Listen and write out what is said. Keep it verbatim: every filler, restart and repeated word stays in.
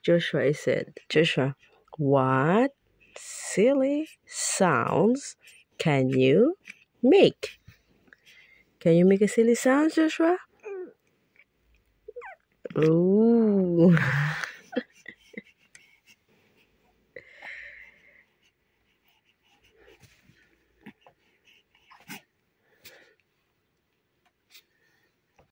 Joshua is said. Joshua, what silly sounds can you make? Can you make a silly sound, Joshua? Ooh.